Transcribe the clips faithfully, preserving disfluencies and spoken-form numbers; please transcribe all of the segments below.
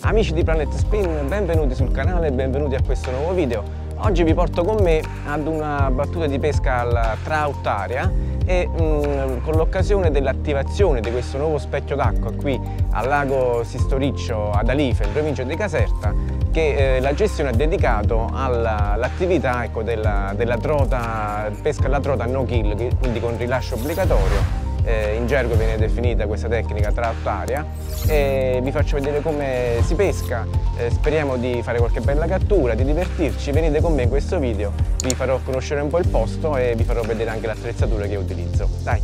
Amici di Planet Spin, benvenuti sul canale e benvenuti a questo nuovo video. Oggi vi porto con me ad una battuta di pesca alla trout area e mh, con l'occasione dell'attivazione di questo nuovo specchio d'acqua qui al lago Sistoriccio ad Alife, in provincia di Caserta, che eh, la gestione ha dedicato all'attività ecco, della, della trota, pesca alla trota no kill, quindi con rilascio obbligatorio. Eh, in gergo viene definita questa tecnica trout area, e vi faccio vedere come si pesca. Eh, speriamo di fare qualche bella cattura, di divertirci. Venite con me in questo video, vi farò conoscere un po' il posto e vi farò vedere anche l'attrezzatura che utilizzo. Dai!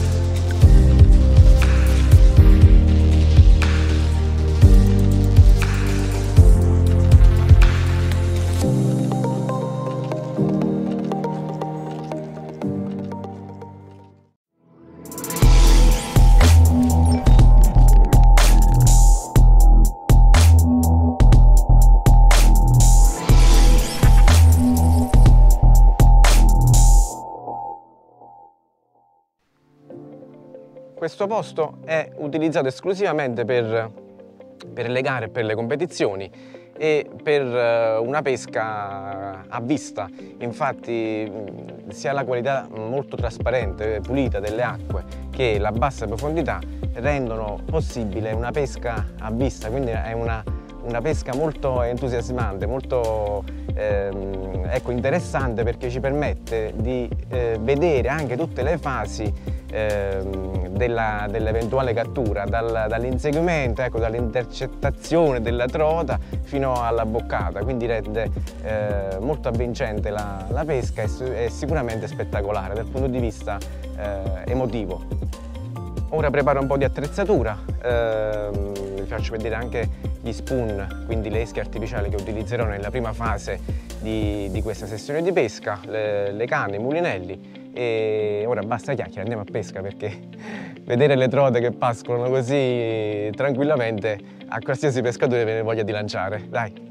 Questo posto è utilizzato esclusivamente per, per le gare, per le competizioni e per una pesca a vista. Infatti sia la qualità molto trasparente, pulita delle acque che la bassa profondità rendono possibile una pesca a vista, quindi è una, una pesca molto entusiasmante, molto ehm, ecco, interessante, perché ci permette di eh, vedere anche tutte le fasi dell'eventuale cattura, dal, dall'inseguimento, ecco, dall'intercettazione della trota fino alla boccata, quindi rende eh, molto avvincente la, la pesca e, e sicuramente spettacolare dal punto di vista eh, emotivo. Ora preparo un po' di attrezzatura, eh, vi faccio vedere anche gli spoon, quindi le esche artificiali che utilizzerò nella prima fase di, di questa sessione di pesca, le, le canne, i mulinelli. E ora basta chiacchiere, andiamo a pesca, perché vedere le trote che pascolano così tranquillamente a qualsiasi pescatore viene voglia di lanciare. Dai!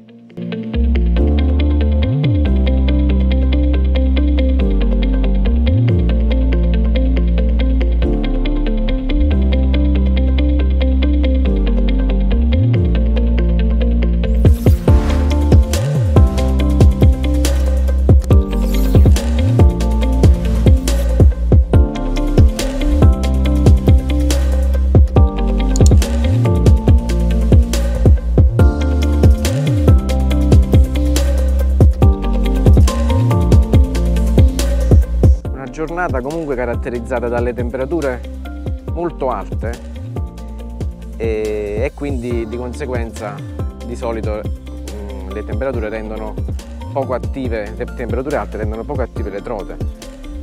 Giornata comunque caratterizzata dalle temperature molto alte e, e quindi di conseguenza di solito mh, le temperature rendono poco attive, le temperature alte rendono poco attive le trote.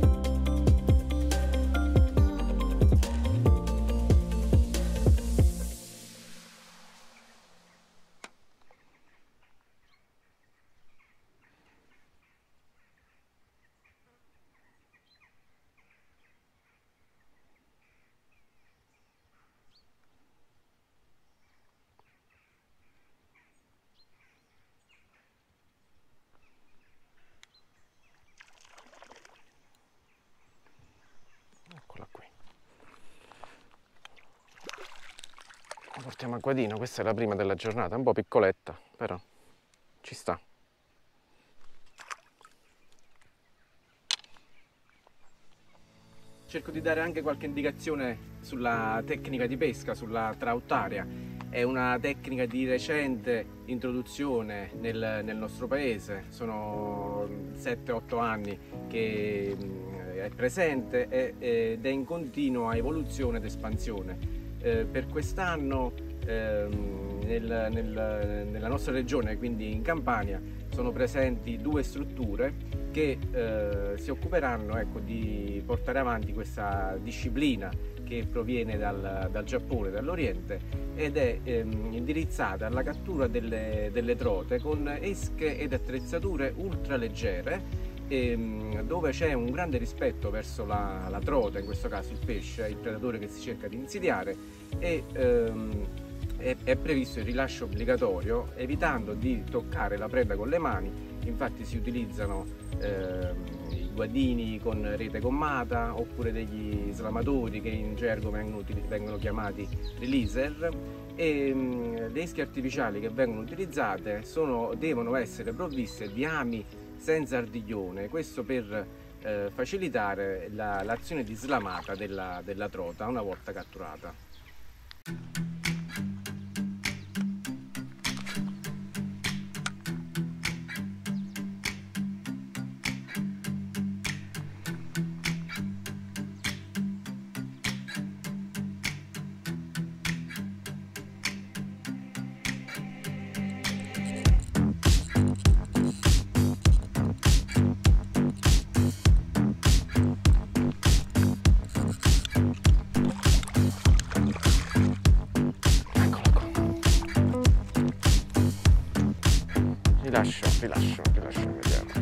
Portiamo acquadino, questa è la prima della giornata, un po' piccoletta, però ci sta. Cerco di dare anche qualche indicazione sulla tecnica di pesca, sulla trout area. È una tecnica di recente introduzione nel, nel nostro paese, sono sette otto anni che è presente ed è in continua evoluzione ed espansione. Eh, per quest'anno ehm, nel, nel, nella nostra regione, quindi in Campania, sono presenti due strutture che eh, si occuperanno ecco, di portare avanti questa disciplina che proviene dal, dal Giappone, dall'Oriente, ed è ehm, indirizzata alla cattura delle, delle trote con esche ed attrezzature ultra leggere, dove c'è un grande rispetto verso la, la trota, in questo caso il pesce, il predatore che si cerca di insidiare, e ehm, è, è previsto il rilascio obbligatorio, evitando di toccare la preda con le mani. Infatti si utilizzano eh, i guadini con rete gommata, oppure degli slamatori che in gergo vengono, vengono chiamati releaser, e mh, le esche artificiali che vengono utilizzate sono, devono essere provviste di ami senza ardiglione, questo per eh, facilitare la, l'azione di slamata della, della trota una volta catturata. Rilascio, rilascio, rilascio, vediamo.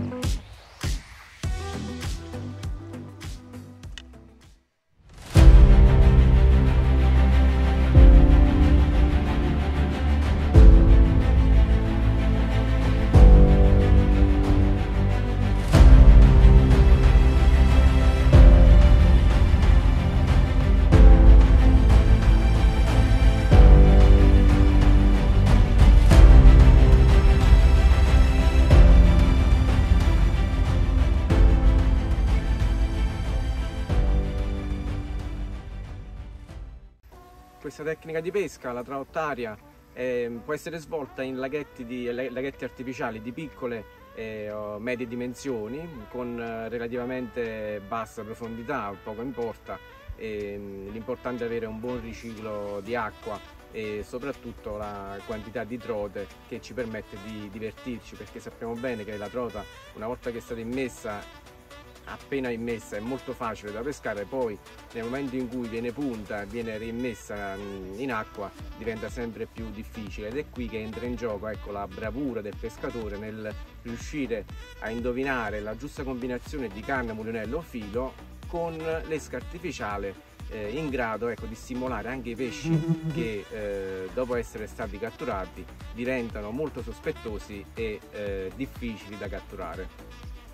Questa tecnica di pesca, la traottaria, eh, può essere svolta in laghetti, di, laghetti artificiali di piccole e o medie dimensioni, con eh, relativamente bassa profondità, poco importa. L'importante è avere un buon riciclo di acqua e soprattutto la quantità di trote che ci permette di divertirci, perché sappiamo bene che la trota, una volta che è stata immessa, appena immessa, è molto facile da pescare, poi nel momento in cui viene punta e viene rimmessa in acqua diventa sempre più difficile, ed è qui che entra in gioco, ecco, la bravura del pescatore nel riuscire a indovinare la giusta combinazione di canna, mulinello o filo con l'esca artificiale, eh, in grado, ecco, di stimolare anche i pesci che eh, dopo essere stati catturati diventano molto sospettosi e eh, difficili da catturare.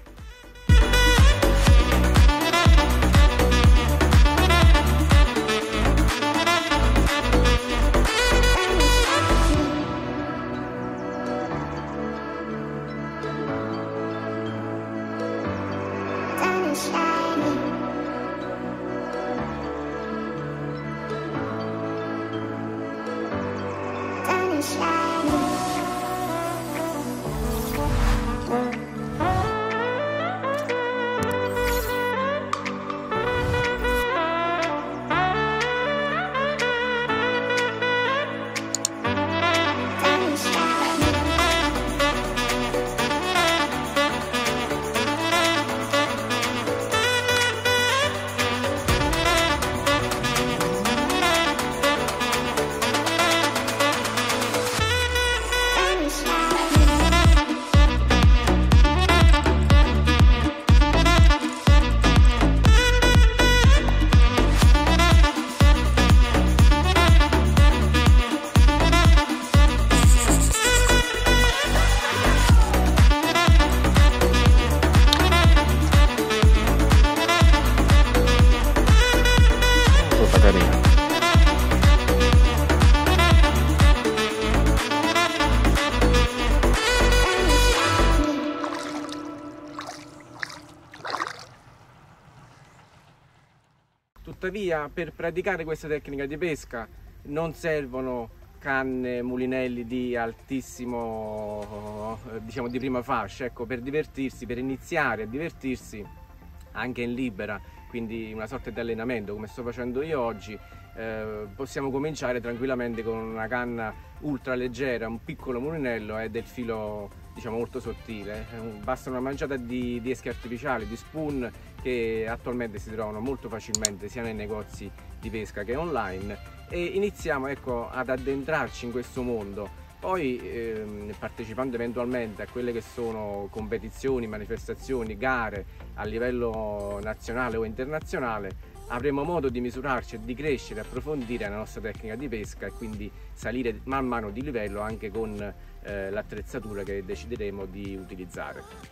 Tuttavia, per praticare questa tecnica di pesca non servono canne, mulinelli di altissimo, diciamo di prima fascia. Ecco, per divertirsi, per iniziare a divertirsi anche in libera, quindi una sorta di allenamento come sto facendo io oggi, eh, possiamo cominciare tranquillamente con una canna ultra leggera, un piccolo mulinello e del filo, diciamo, molto sottile. Basta una manciata di, di esche artificiali, di spoon, che attualmente si trovano molto facilmente sia nei negozi di pesca che online, e iniziamo, ecco, ad addentrarci in questo mondo. Poi ehm, partecipando eventualmente a quelle che sono competizioni, manifestazioni, gare a livello nazionale o internazionale, avremo modo di misurarci e di crescere, approfondire la nostra tecnica di pesca e quindi salire man mano di livello anche con eh, l'attrezzatura che decideremo di utilizzare.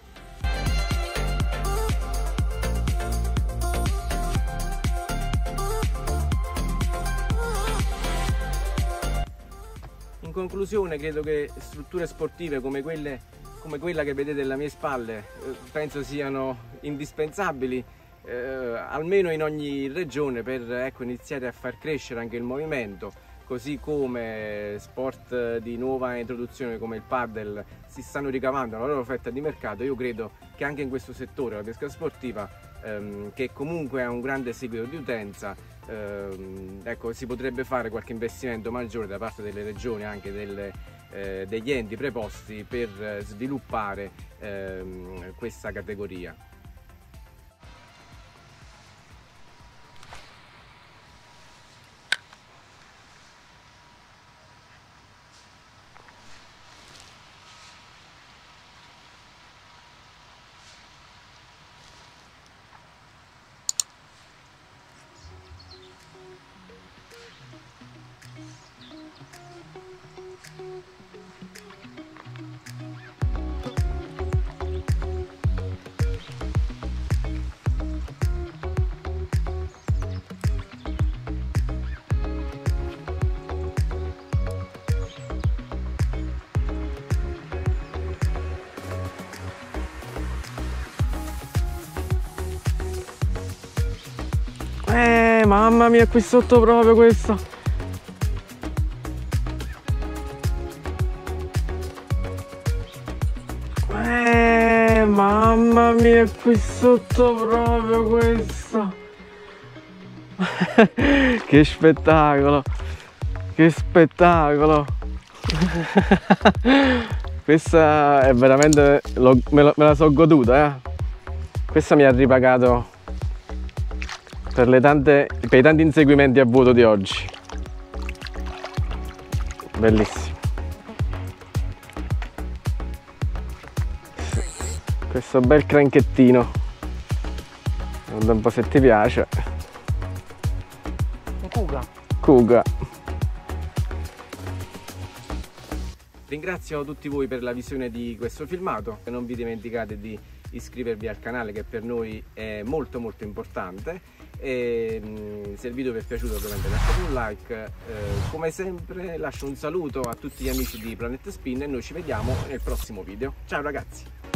In conclusione, credo che strutture sportive come quelle come quella che vedete alle mie spalle eh, penso siano indispensabili eh, almeno in ogni regione per ecco, iniziare a far crescere anche il movimento, così come sport di nuova introduzione come il paddle si stanno ricavando la loro fetta di mercato. Io credo che anche in questo settore, la pesca sportiva, ehm, che comunque ha un grande seguito di utenza, ehm, ecco, si potrebbe fare qualche investimento maggiore da parte delle regioni, anche delle, eh, degli enti preposti per sviluppare ehm, questa categoria. Eh, mamma mia, qui sotto proprio questo. Eh, mamma mia, qui sotto proprio questo. Che spettacolo. Che spettacolo. Questa è veramente, lo, me, lo, me la so goduta, eh. Questa mi ha ripagato per, le tante, per i tanti inseguimenti a vuoto di oggi. Bellissimo. Questo bel cranchettino, guarda un po' se ti piace. Un cuga. Cuga. Ringrazio tutti voi per la visione di questo filmato e non vi dimenticate di iscrivervi al canale, che per noi è molto molto importante. E se il video vi è piaciuto ovviamente lasciate un like, eh, come sempre lascio un saluto a tutti gli amici di Planet Spin e noi ci vediamo nel prossimo video. Ciao ragazzi!